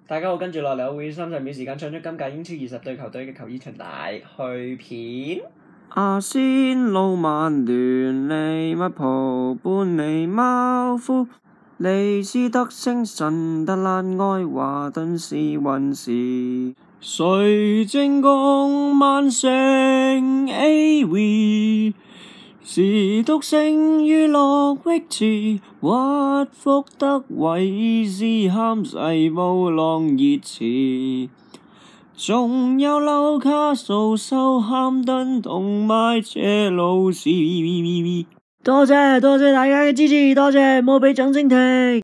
大家好，跟住落嚟我會30秒時間唱出今屆英超20隊球隊嘅球衣裙帶去片。 阿仙奴、曼聯、利物浦、般尼茅夫、利斯特城、sun德蘭、愛華頓、史雲士、水晶宮、曼城、AV、史篤城、娛樂域池、屈福德、韋斯咸、西布朗、熱刺，仲有紐卡素、修咸頓同埋車路士。多謝大家嘅支持，多謝，唔好俾掌聲停。